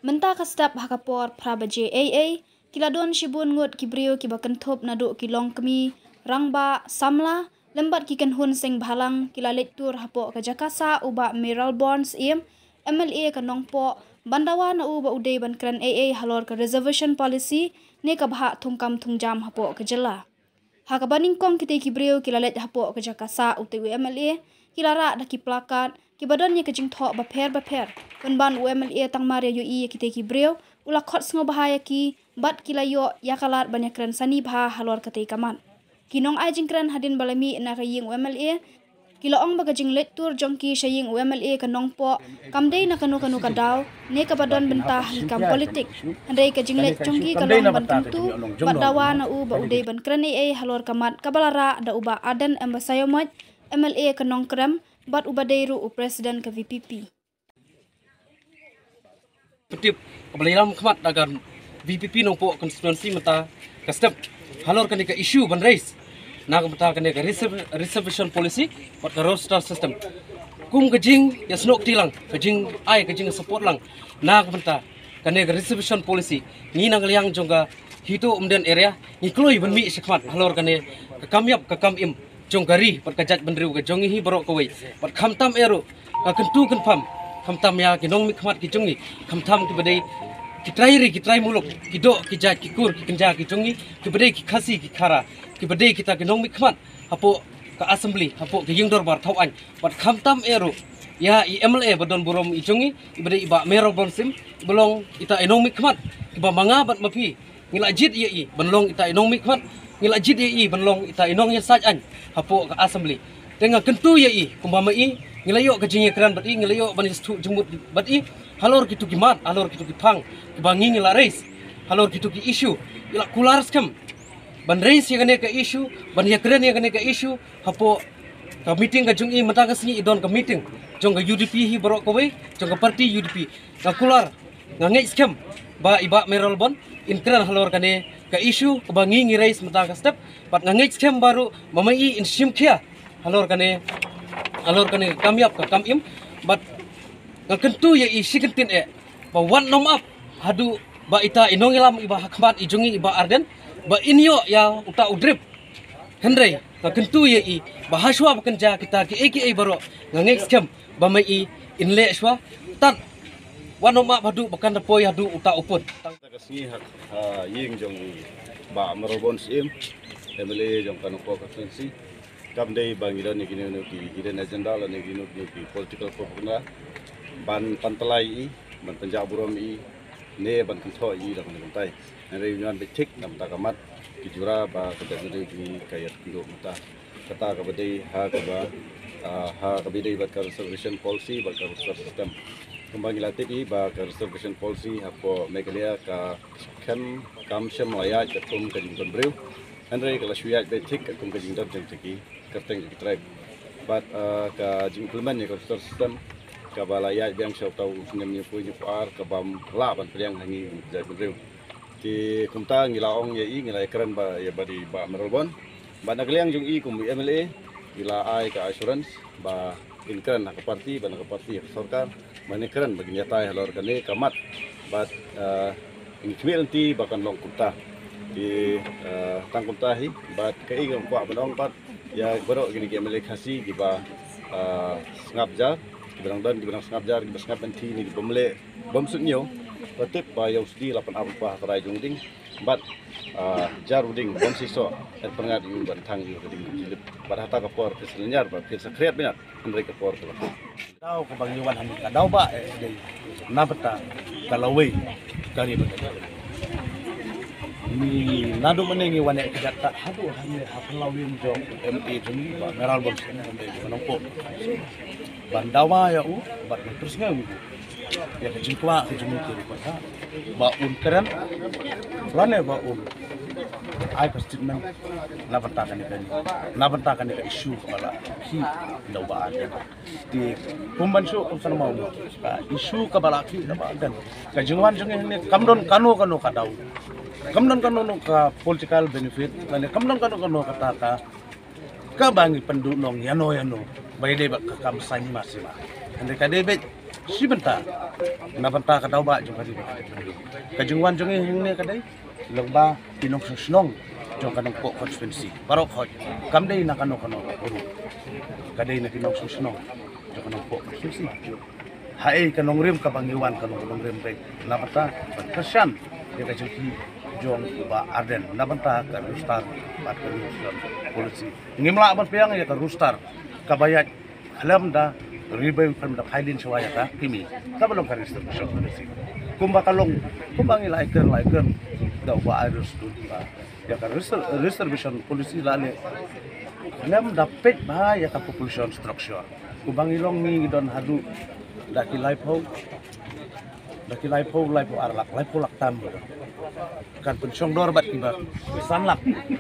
Menta kastap hakapor prabaje AA, kiladon shibun ngut kibrio kibakentop naduk kilong kemi, rangba, samla, lembat kikan hun sing bhalang kilalit tur hapok ke Jakasa uba Miral Bonds MLA kanongpo, bandawa na uba uday bankran AA halor ke reservation policy, ne kabha tungkam tungjam hapok ke jela. Hakabaning kong kita kibrio kilalit hapok ke Jakasa UTW MLA, kilara daki plakat, kibadannya kejing thok baper, penban UMLA tang Maria UI kita kibrio, ulakot sengo bahaya ki, bat kilayo yakalat banyakran sani bah halor katai kaman. Kinong ay jingkran hadin balami na kaying UMLA, kilaong bagajing lektur jongki syaying UMLA kanong po, kamday na kanu kadaw, ne kabadan bentah hikam politik. Handai kajing lek jongki kalong bantentu, bat dawa na uba uday bankran AA halor kamat kabalara da uba adan embasayomot, MLA kanong kram, bat uba dairu presiden ke VPP. Petip kebaliram kemat agar VPP nongpo konstituensi mata kastep halor kan ke isu ban race nak mata kan ke reservation policy pat ke roster system kum kejing ya snok tilang kejing ai kejing support lang nak mata kan ke reservation policy ni nang liang jongga hitu umden area ni kloi ban mi sekmat halor kan ke kamyap ke kamim jong gari pat kajat bandriu ke jongi hi borok koi pat khamtam eru ka kentu kenpam khamtam ya kinong mi khmat ki jongi khamtam ki badai kitrai muluk kidok kijat kikur kikenja ki jongi ki badai ki khasi ki khara ki badai kita kinong mi khmat hapo ka assembly hapo ki yingdor bar thau an pat khamtam eru ya MLA badon burom i jongi i badai iba mero bonsim belong ita enong mi khmat iba manga bat mapi ngila jit i benlong ita enong mi khmat ngila jit i benlong ita enong ya saj an hapo ka assembly tengah kentu i kumbama i ngilayo kajing ekran bat i ngilayo banis tu jemut bat i halor kitu kimat halor kitu kipang kibangi ngila race halor kitu ki issue ila kular skam ban race yang ke issue ban yakran yang ke issue hapo ka meeting ka jung i mata ka singi idon ka meeting jong ka UDP hi borok kowe jong ka parti UDP ka kular ngangai skam ba iba merol bon inkran halor kane ka issue kibangi ngi race mata ka step pat ngangai skam baru mamai in simkhia halor kane kamyap ka kamim but ngakentu ya isi kentin ba wan nom up hadu ba ita inong ilam iba hakmat ijongi iba arden ba inyo ya uta udrip hendrai ngakentu ya ba haswa bekerja kita ki AKA baro ngangek scam ba mai inle shwa tat wan nom up hadu bakan depoy hadu uta upun kasni hak ying jong ba marobon sim MLA jong kanoko konstituensi kam dei bangiran ni gini ki gidan agenda la ni gini ki political propaganda ban pantalai ban penjab burom ne ban kentho da kan bantai re union betik nam ta kamat ki jura ba kada ni ki kayat kilo mata kata ka badai ha ka bidai ba reservation policy ba ka system kembang latih ba ka reservation policy hapo megalia ka kan kam syam ayat ka tum ka jington brew Andre kalau syuat betik kum ka jington jeng teki kerteng ki tribe but ka implement ni ka system ka balaya biang syau tau senyam ni pu ar ka bam la ban priang hangi jai brew ti kumta ngilaong ye ngilai keren ba ya badi ba merobon ba nagliang jung i kum MLA gila ai ka assurance ba inkran ka parti ba ka parti sarkar mane keren bagi nyata halor kane kamat but ini nanti bahkan long kumta di tang kumta hi but kai gam kwa banong pat ya borok gini MLA khasi giba ngapjar gibarang dan gibarang ngapjar giba ngap nanti ni bomle bom sunyo patip ba yang sudi 8 apa tarai jung ding but jar uding bom siso at pengat yung bantang yung ding jilip pada hata kapor keselnyar ba kesa kreat binat mereka kapor tu daw ko bangyuan hamin ka daw ba dei napata kalaway kari ba ni nado menengi wane kejata hadu hanya hapelawin jong MA jeni ba meral bos ande manongpo bandawa ya bat terus ngau ya kejingkwa kejumut ko ba keren lane ba ai statement na bentakan ni isu kepala ki daw ba ada di pembantu kon mau isu kepala ki daw ba dan kajingwan jeng ni kamdon kanu kadaw kamdon kanu ka political benefit lane kamdon kanu kata ka bangi pendunong yano bay de ba kamsany masima ande ka debet si benta na benta ka daw ba jong kadi kajungwan jong hing ne kadai logba pinong susnong jong kanong po constituency parok hot kamdai na kano uru kadai na pinong susnong jong kanong po constituency hai kanong rim kabangiwan kanong rim rek na benta kasyan ya kajung jong ba arden na benta ka rustar bat ka rustar polisi ngimla ban piang ya ka rustar kabayat halam da ribayu kan da kailin shawaya ka kimi kabalong ka reservation polisi kumba kalong kumbang ilaikan da ba arus tu ya ka reservation polisi lale halam da pet ba ya ka population structure kumbang ilong ni don hadu da kilai pau arlak lai pau laktam kan pensong dor bat kiba sanlak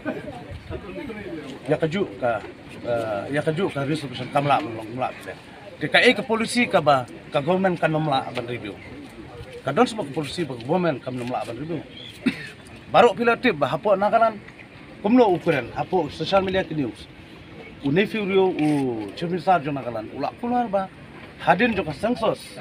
ya kaju ka reservation kamla mula DKI ke polisi ka ba ka government kan nomla ban review kadon sebab polisi ba government kan nomla ban review baru pila tip ba hapo nakaran kumno ukuran hapo social media ke news u nefiurio u chimisar jo nakalan ula kular ba hadin jo ka sangsos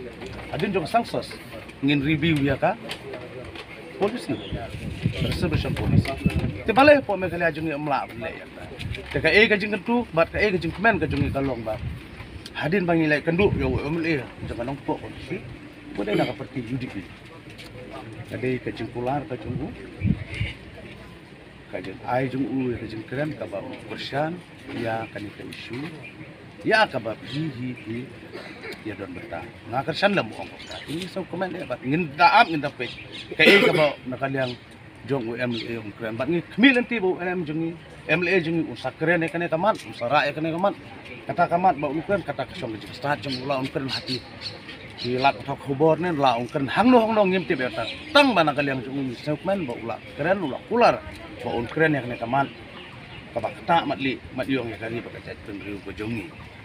ngin review ya ka polisi reservation polisi te bale po me kali ajung mla ban le ya DKI ka jing tu bat ka jing kemen ka jung kalong ba hadin bangilai kenduk yo MLA jangan nongpok polisi boleh nak seperti UDP kadai kejengkular kejengku kajeng ai jengku kajeng keren ka ba persyan ya kan isu ya ka ba hi ya don beta ngakar san lam ong ini so komen ya bat ngin daam ngin dapat kai ka ba nakaliang jong MLA ong keren bat ngi kemilan ti bo jengi MLA jengi usak keren kan kaman usara kan kaman kata kamat ba ungken kata kesong di start jong ula ungken hati di lat thok khobor ne la ungken hangno ngimti beta tang bana kaliang jong segmen ba ula keren ula ular ba ungken yang ne kaman ka ba kata matli mat yong ya kali ba ka chat riu ko jongi